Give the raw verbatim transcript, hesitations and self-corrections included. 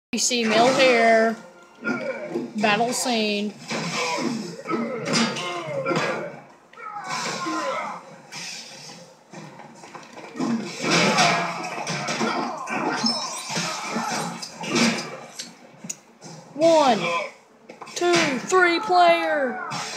We see Mill here. Battle scene. One, two, three player.